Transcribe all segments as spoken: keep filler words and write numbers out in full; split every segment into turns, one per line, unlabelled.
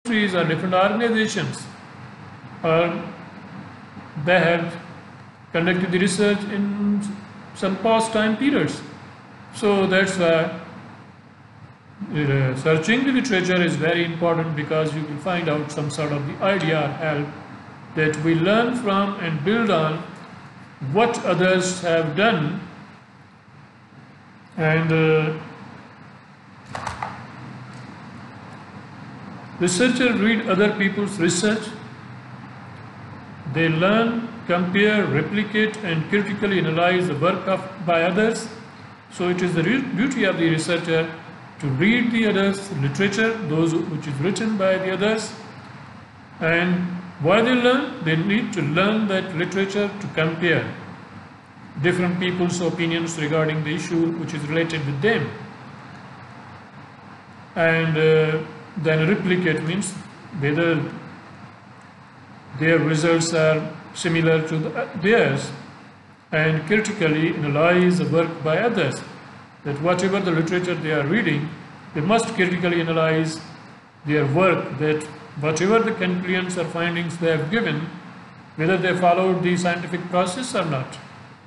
countries or different organizations, or they have conducted the research in some past time periods. So that's why uh, searching the literature is very important, because you will find out some sort of the idea or help that we learn from and build on what others have done. And uh, researchers read other people's research. They learn, compare, replicate, and critically analyze the work of by others. So it is the duty of the researcher to read the others' literature, those which is written by the others. And why they learn? They need to learn that literature to compare different people's opinions regarding the issue which is related with them. And uh, then replicate means whether their results are similar to the, uh, theirs, and critically analyze the work by others. That whatever the literature they are reading, they must critically analyze their work, that whatever the conclusions or findings they have given, whether they followed the scientific process or not.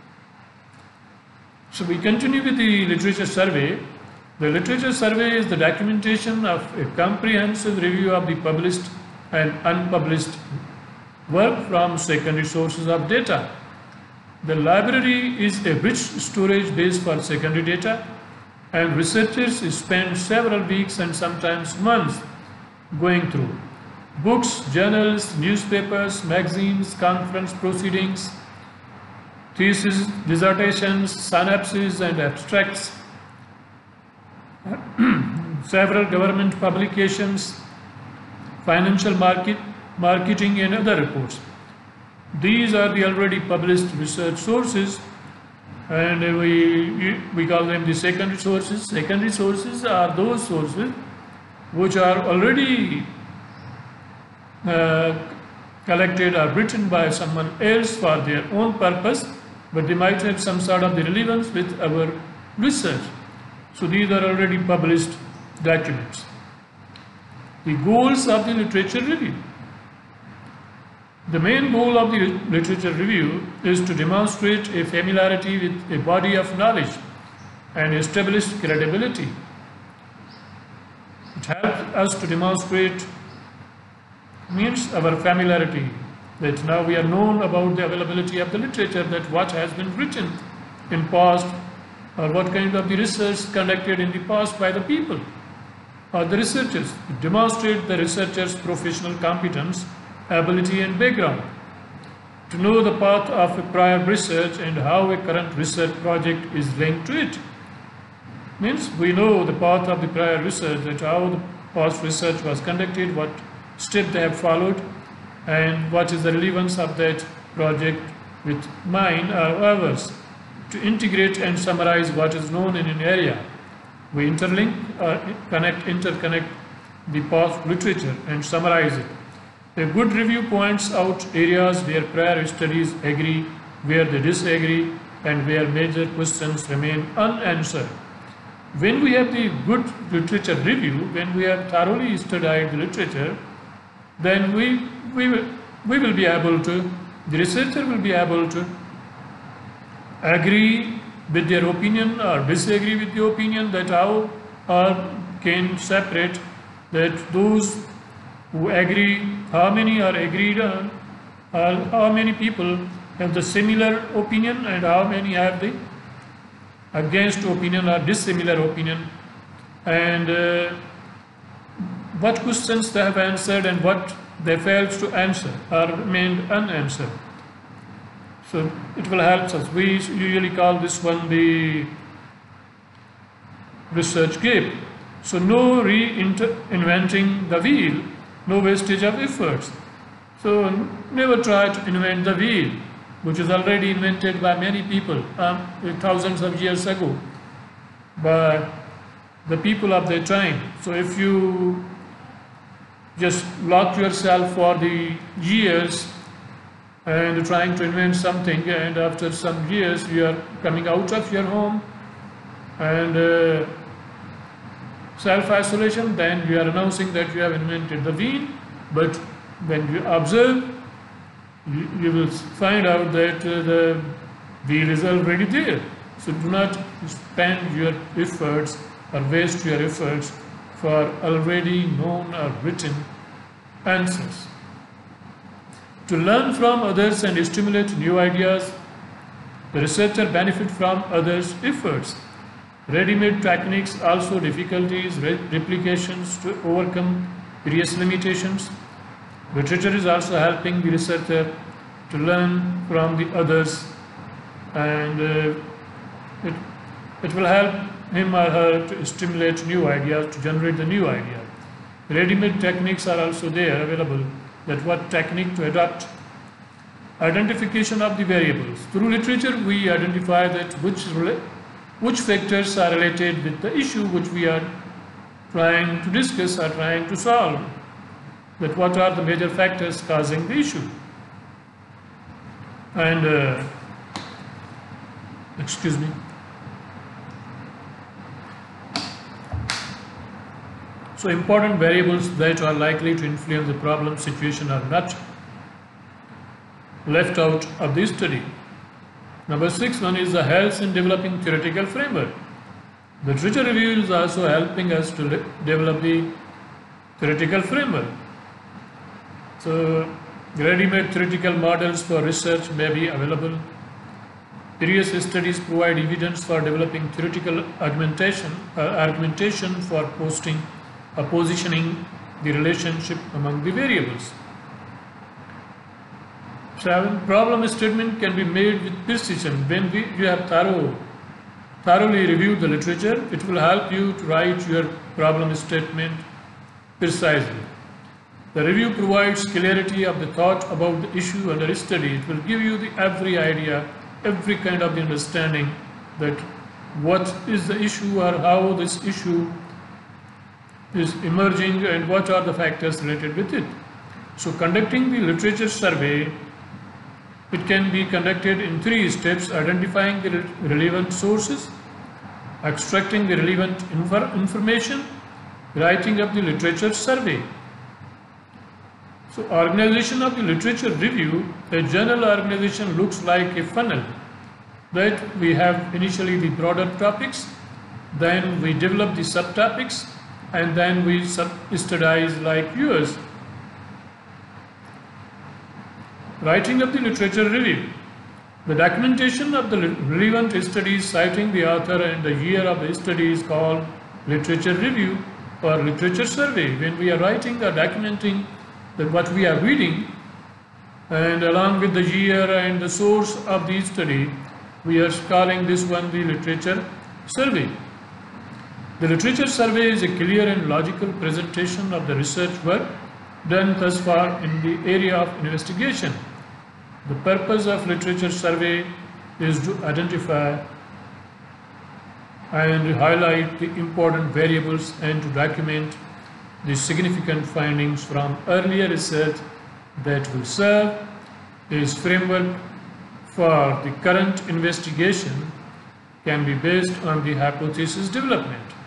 So we continue with the literature survey. The literature survey is the documentation of a comprehensive review of the published and unpublished work from secondary sources of data. The library is a rich storage base for secondary data, and researchers spend several weeks and sometimes months going through books, journals, newspapers, magazines, conference proceedings, theses, dissertations, synopses and abstracts, several government publications, financial market, marketing and other reports. These are the already published research sources, and we, we call them the secondary sources. Secondary sources are those sources which are already uh, collected or written by someone else for their own purpose, but they might have some sort of the relevance with our research. So these are already published documents. The goals of the literature review. The main goal of the literature review is to demonstrate a familiarity with a body of knowledge and establish credibility. It helps us to demonstrate, means our familiarity, that now we are known about the availability of the literature, that what has been written in past, or what kind of the research conducted in the past by the people or the researchers. It demonstrates the researcher's professional competence, ability and background. To know the path of a prior research and how a current research project is linked to it. Means we know the path of the prior research, that how the past research was conducted, what step they have followed, and what is the relevance of that project with mine or others. To integrate and summarize what is known in an area. We interlink, uh, connect, interconnect the past literature and summarize it. A good review points out areas where prior studies agree, where they disagree, and where major questions remain unanswered. When we have the good literature review, when we have thoroughly studied the literature, then we, we, will, we will be able to, the researcher will be able to agree with their opinion or disagree with the opinion, that how or can separate that those who agree, how many are agreed on, or how many people have the similar opinion and how many have the against opinion or dissimilar opinion, and uh, what questions they have answered and what they failed to answer or remained unanswered. So it will help us. We usually call this one the research gap. So no reinventing the wheel, no wastage of efforts. So never try to invent the wheel, which is already invented by many people um, thousands of years ago by the people of their time. So if you just lock yourself for the years and trying to invent something, and after some years you are coming out of your home and uh, self-isolation, then you are announcing that you have invented the wheel, but when you observe, you, you will find out that uh, the wheel is already there. So do not spend your efforts or waste your efforts for already known or written answers. To learn from others and stimulate new ideas, the researcher benefits from others' efforts. Ready-made techniques also difficulties, re replications to overcome various limitations. Literature is also helping the researcher to learn from the others, and uh, it, it will help him or her to stimulate new ideas, to generate the new idea. Ready-made techniques are also there available, that what technique to adopt. Identification of the variables. Through literature we identify that which, which factors are related with the issue which we are trying to discuss or trying to solve. That what are the major factors causing the issue. And, uh, excuse me. So important variables that are likely to influence the problem situation are not left out of this study. Number six one is the helps in developing theoretical framework. The literature review is also helping us to develop the theoretical framework. So ready-made theoretical models for research may be available. Various studies provide evidence for developing theoretical argumentation, uh, argumentation for posting, uh, positioning the relationship among the variables. Seven, problem statement can be made with precision. When we, you have thorough, thoroughly reviewed the literature, it will help you to write your problem statement precisely. The review provides clarity of the thought about the issue under study. It will give you the every idea, every kind of the understanding that what is the issue or how this issue is emerging and what are the factors related with it. So conducting the literature survey, it can be conducted in three steps: identifying the relevant sources, extracting the relevant infor information, writing up the literature survey. So organization of the literature review, a general organization looks like a funnel, that we have initially the broader topics, then we develop the subtopics, and then we studize like yours. Writing of the literature review. The documentation of the relevant studies citing the author and the year of the study is called literature review or literature survey. When we are writing or documenting that what we are reading, and along with the year and the source of the study, we are calling this one the literature survey. The literature survey is a clear and logical presentation of the research work done thus far in the area of investigation. The purpose of literature survey is to identify and highlight the important variables and to document the significant findings from earlier research that will serve as framework for the current investigation, can be based on the hypothesis development.